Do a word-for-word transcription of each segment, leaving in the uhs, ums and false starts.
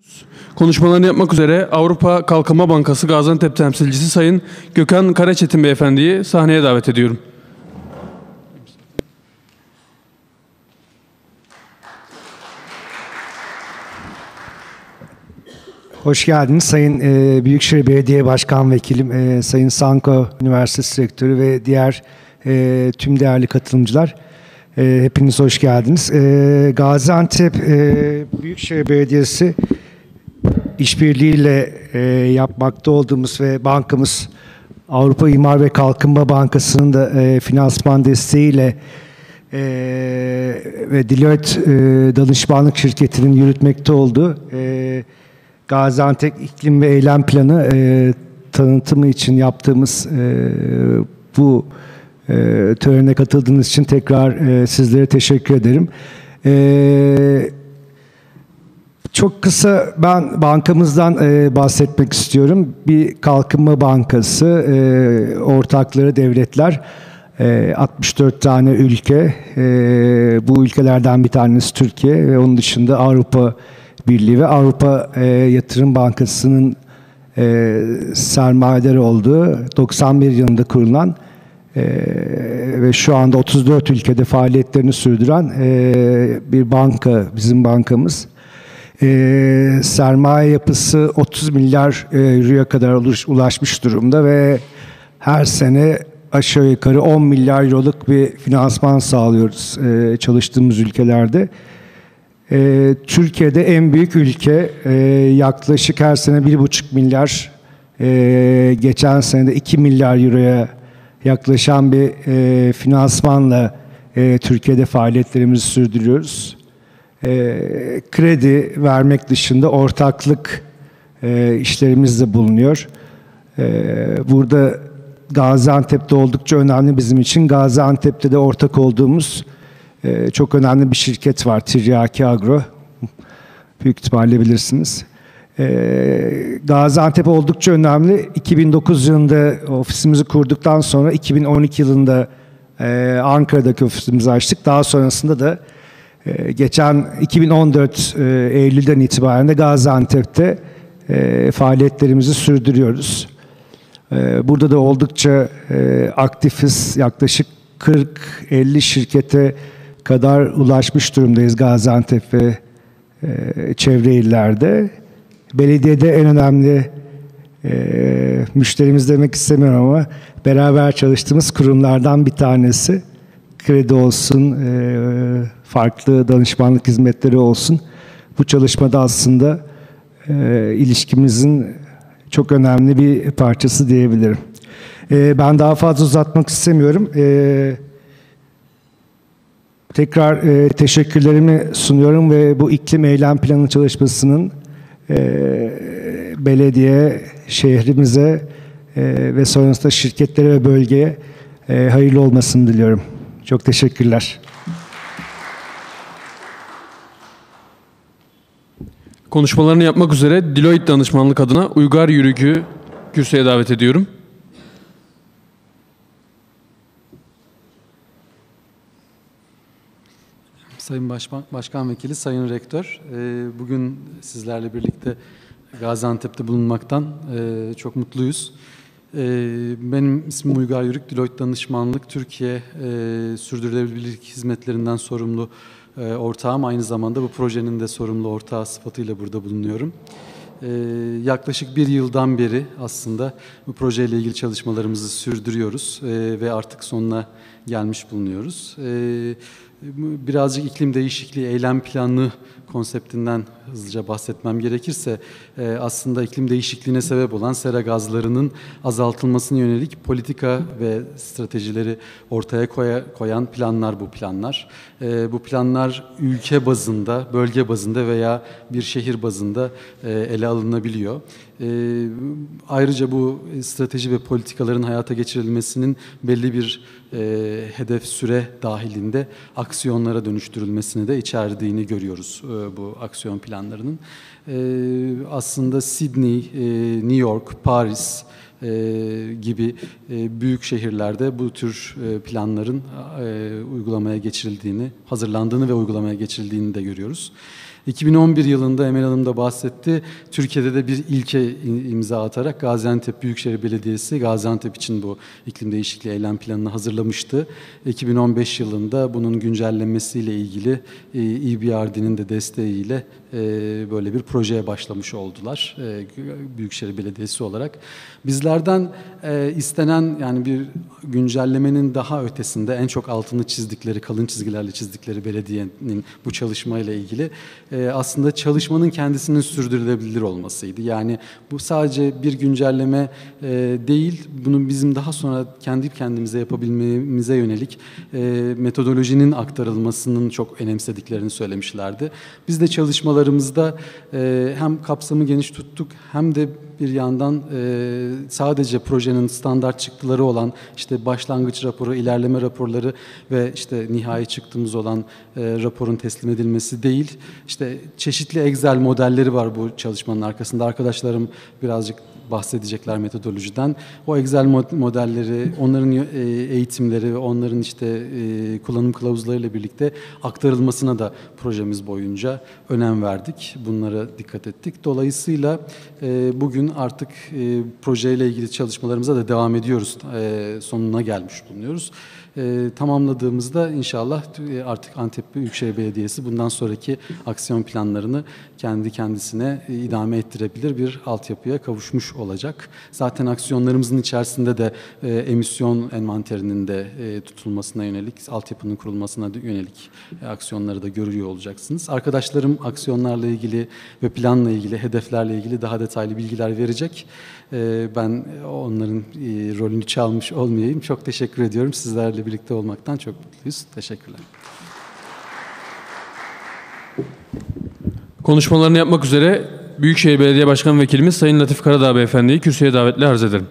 Konuşmalarını yapmak üzere Avrupa Kalkınma Bankası Gaziantep temsilcisi Sayın Gökhan Karaçetin Beyefendi'yi sahneye davet ediyorum. Hoş geldiniz Sayın e, Büyükşehir Belediye Başkan Vekilim, e, Sayın Sanko Üniversitesi Rektörü ve diğer e, tüm değerli katılımcılar. E, hepiniz hoş geldiniz. E, Gaziantep e, Büyükşehir Belediyesi işbirliğiyle e, yapmakta olduğumuz ve bankamız Avrupa İmar ve Kalkınma Bankası'nın da e, finansman desteğiyle e, ve Deloitte e, danışmanlık şirketinin yürütmekte olduğu e, Gaziantep İklim ve Eylem Planı e, tanıtımı için yaptığımız e, bu e, törene katıldığınız için tekrar e, sizlere teşekkür ederim. E, çok kısa ben bankamızdan e, bahsetmek istiyorum. Bir kalkınma bankası, e, ortakları devletler, e, altmış dört tane ülke, e, bu ülkelerden bir tanesi Türkiye ve onun dışında Avrupa Birliği ve Avrupa e, Yatırım Bankası'nın e, sermayeleri olduğu doksan bir yılında kurulan e, ve şu anda otuz dört ülkede faaliyetlerini sürdüren e, bir banka, bizim bankamız. E, sermaye yapısı otuz milyar e, euroya kadar ulaşmış durumda ve her sene aşağı yukarı on milyar euroluk bir finansman sağlıyoruz e, çalıştığımız ülkelerde. Ee, Türkiye'de en büyük ülke, ee, yaklaşık her sene bir buçuk milyar, ee, geçen sene de iki milyar euroya yaklaşan bir ee, finansmanla ee, Türkiye'de faaliyetlerimizi sürdürüyoruz. Ee, kredi vermek dışında ortaklık ee, işlerimiz de bulunuyor. Ee, burada Gaziantep'te oldukça önemli bizim için. Gaziantep'te de ortak olduğumuz Ee, çok önemli bir şirket var, Tiryaki Agro. Büyük ihtimalle bilirsiniz. Ee, Gaziantep oldukça önemli. iki bin dokuz yılında ofisimizi kurduktan sonra iki bin on iki yılında e, Ankara'daki ofisimizi açtık. Daha sonrasında da e, geçen iki bin on dört e, Eylül'den itibaren de Gaziantep'te e, faaliyetlerimizi sürdürüyoruz. E, burada da oldukça e, aktifiz. Yaklaşık kırk elli şirkete kadar ulaşmış durumdayız Gaziantep ve e, çevre illerde. Belediyede en önemli e, müşterimiz demek istemiyorum ama beraber çalıştığımız kurumlardan bir tanesi. Kredi olsun, e, farklı danışmanlık hizmetleri olsun. Bu çalışmada aslında e, ilişkimizin çok önemli bir parçası diyebilirim. E, ben daha fazla uzatmak istemiyorum. E, Tekrar e, teşekkürlerimi sunuyorum ve bu iklim eylem planı çalışmasının e, belediye, şehrimize e, ve sonrasında şirketlere ve bölgeye e, hayırlı olmasını diliyorum. Çok teşekkürler. Konuşmalarını yapmak üzere Deloitte danışmanlık adına Uygar Yürük'ü kürsüye davet ediyorum. Sayın Başkan, Başkan Vekili, Sayın Rektör, bugün sizlerle birlikte Gaziantep'te bulunmaktan çok mutluyuz. Benim ismim Uygar Yürük, Deloitte Danışmanlık Türkiye Sürdürülebilirlik Hizmetlerinden sorumlu ortağım. Aynı zamanda bu projenin de sorumlu ortağı sıfatıyla burada bulunuyorum. Yaklaşık bir yıldan beri aslında bu projeyle ilgili çalışmalarımızı sürdürüyoruz ve artık sonuna gelmiş bulunuyoruz. Birazcık iklim değişikliği eylem planı konseptinden hızlıca bahsetmem gerekirse aslında iklim değişikliğine sebep olan sera gazlarının azaltılmasına yönelik politika ve stratejileri ortaya koyan planlar bu planlar. Bu planlar ülke bazında, bölge bazında veya bir şehir bazında ele alınabiliyor. Ayrıca bu strateji ve politikaların hayata geçirilmesinin belli bir e, hedef süre dahilinde aksiyonlara dönüştürülmesini de içerdiğini görüyoruz e, bu aksiyon planlarının. E, aslında Sydney, e, New York, Paris e, gibi e, büyük şehirlerde bu tür e, planların e, uygulamaya geçirildiğini, hazırlandığını ve uygulamaya geçirildiğini de görüyoruz. iki bin on bir yılında Emel Hanım da bahsetti. Türkiye'de de bir ilke imza atarak Gaziantep Büyükşehir Belediyesi Gaziantep için bu iklim değişikliği eylem planını hazırlamıştı. iki bin on beş yılında bunun güncellenmesiyle ilgili E B R D'nin de desteğiyle böyle bir projeye başlamış oldular Büyükşehir Belediyesi olarak. Bizlerden istenen yani bir güncellemenin daha ötesinde en çok altını çizdikleri, kalın çizgilerle çizdikleri belediyenin bu çalışmayla ilgili aslında çalışmanın kendisinin sürdürülebilir olmasıydı. Yani bu sadece bir güncelleme değil, bunun bizim daha sonra kendi kendimize yapabilmemize yönelik metodolojinin aktarılmasının çok önemsediklerini söylemişlerdi. Biz de çalışmalarımızda hem kapsamı geniş tuttuk hem de bir yandan sadece projenin standart çıktıları olan işte başlangıç raporu, ilerleme raporları ve işte nihai çıktığımız olan raporun teslim edilmesi değil. İşte çeşitli Excel modelleri var bu çalışmanın arkasında. Arkadaşlarım birazcık bahsedecekler metodolojiden. O Excel modelleri, onların eğitimleri ve onların işte kullanım kılavuzlarıyla birlikte aktarılmasına da projemiz boyunca önem verdik. Bunlara dikkat ettik. Dolayısıyla bugün artık projeyle ilgili çalışmalarımıza da devam ediyoruz. Sonuna gelmiş bulunuyoruz. E, tamamladığımızda inşallah artık Antep Büyükşehir Belediyesi bundan sonraki aksiyon planlarını kendi kendisine e, idame ettirebilir bir altyapıya kavuşmuş olacak. Zaten aksiyonlarımızın içerisinde de e, emisyon envanterinin de e, tutulmasına yönelik, altyapının kurulmasına yönelik e, aksiyonları da görüyor olacaksınız. Arkadaşlarım aksiyonlarla ilgili ve planla ilgili, hedeflerle ilgili daha detaylı bilgiler verecek. E, ben onların e, rolünü çalmış olmayayım. Çok teşekkür ediyorum. Sizlerle birlikte olmaktan çok mutluyuz. Teşekkürler. Konuşmalarını yapmak üzere Büyükşehir Belediye Başkan Vekilimiz Sayın Latif Karadağ Beyefendi'yi kürsüye davetli arz ederim.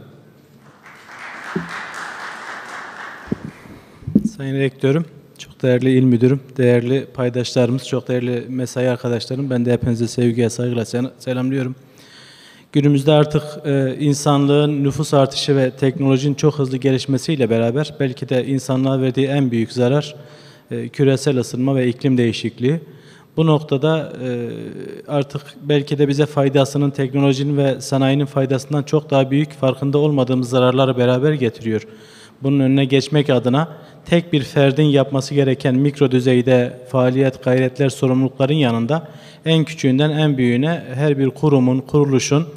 Sayın Rektörüm, çok değerli il müdürüm, değerli paydaşlarımız, çok değerli mesai arkadaşlarım, ben de hepinizi sevgiye, saygıyla selamlıyorum. Günümüzde artık e, insanlığın nüfus artışı ve teknolojinin çok hızlı gelişmesiyle beraber belki de insanlığa verdiği en büyük zarar e, küresel ısınma ve iklim değişikliği. Bu noktada e, artık belki de bize faydasının, teknolojinin ve sanayinin faydasından çok daha büyük, farkında olmadığımız zararları beraber getiriyor. Bunun önüne geçmek adına tek bir ferdin yapması gereken mikro düzeyde faaliyet, gayretler, sorumlulukların yanında en küçüğünden en büyüğüne her bir kurumun, kuruluşun,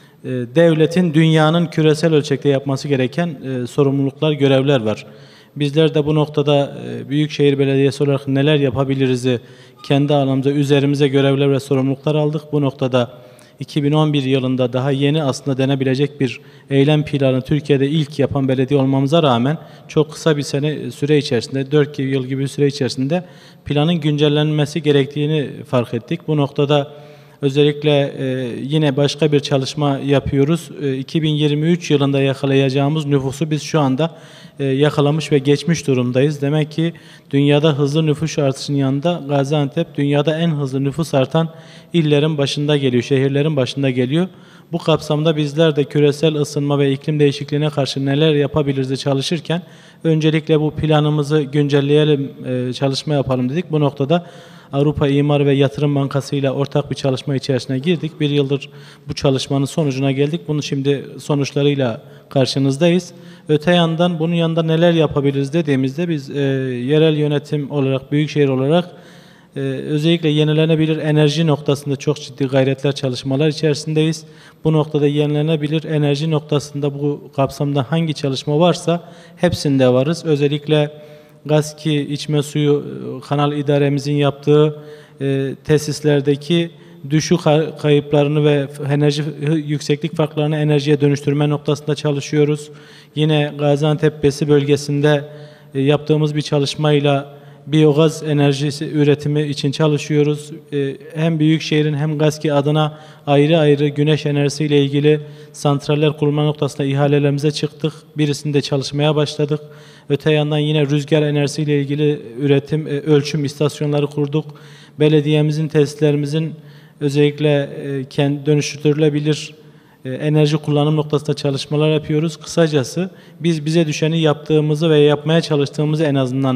devletin, dünyanın küresel ölçekte yapması gereken e, sorumluluklar, görevler var. Bizler de bu noktada e, Büyükşehir Belediyesi olarak neler yapabiliriz'i kendi alanımıza, üzerimize görevler ve sorumluluklar aldık. Bu noktada iki bin on bir yılında daha yeni aslında denebilecek bir eylem planı Türkiye'de ilk yapan belediye olmamıza rağmen çok kısa bir sene süre içerisinde, dört yıl gibi bir süre içerisinde planın güncellenmesi gerektiğini fark ettik. Bu noktada özellikle e, yine başka bir çalışma yapıyoruz. E, iki bin yirmi üç yılında yakalayacağımız nüfusu biz şu anda e, yakalamış ve geçmiş durumdayız. Demek ki dünyada hızlı nüfus artışının yanında Gaziantep dünyada en hızlı nüfus artan illerin başında geliyor, şehirlerin başında geliyor. Bu kapsamda bizler de küresel ısınma ve iklim değişikliğine karşı neler yapabiliriz çalışırken öncelikle bu planımızı güncelleyelim, e, çalışma yapalım dedik. Bu noktada Avrupa İmar ve Yatırım Bankası ile ortak bir çalışma içerisine girdik. Bir yıldır bu çalışmanın sonucuna geldik. Bunu şimdi sonuçlarıyla karşınızdayız. Öte yandan bunun yanında neler yapabiliriz dediğimizde biz e, yerel yönetim olarak, büyükşehir olarak e, özellikle yenilenebilir enerji noktasında çok ciddi gayretler, çalışmalar içerisindeyiz. Bu noktada yenilenebilir enerji noktasında bu kapsamda hangi çalışma varsa hepsinde varız. Özellikle GASKİ içme suyu kanal idaremizin yaptığı e, tesislerdeki düşük kayıplarını ve enerji yükseklik farklarını enerjiye dönüştürme noktasında çalışıyoruz. Yine Gaziantep Besi bölgesinde e, yaptığımız bir çalışmayla biyogaz enerjisi üretimi için çalışıyoruz. E, hem Büyükşehir'in hem GASKİ adına ayrı ayrı güneş enerjisiyle ilgili santraller kurulma noktasında ihalelerimize çıktık. Birisinde çalışmaya başladık. Öte yandan yine rüzgar enerjisiyle ilgili üretim, ölçüm istasyonları kurduk. Belediyemizin, tesislerimizin özellikle kendi dönüştürülebilir enerji kullanım noktasında çalışmalar yapıyoruz. Kısacası biz bize düşeni yaptığımızı ve yapmaya çalıştığımızı en azından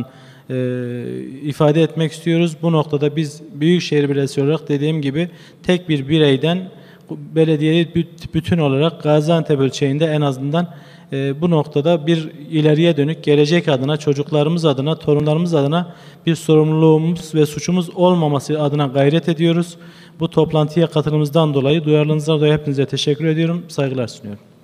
ifade etmek istiyoruz. Bu noktada biz Büyükşehir Belediyesi olarak dediğim gibi tek bir bireyden belediyeyi bütün olarak Gaziantep ölçeğinde en azından e, bu noktada bir ileriye dönük gelecek adına, çocuklarımız adına, torunlarımız adına bir sorumluluğumuz ve suçumuz olmaması adına gayret ediyoruz. Bu toplantıya katılımınızdan dolayı, duyarlılığınızdan dolayı hepinize teşekkür ediyorum. Saygılar sunuyorum.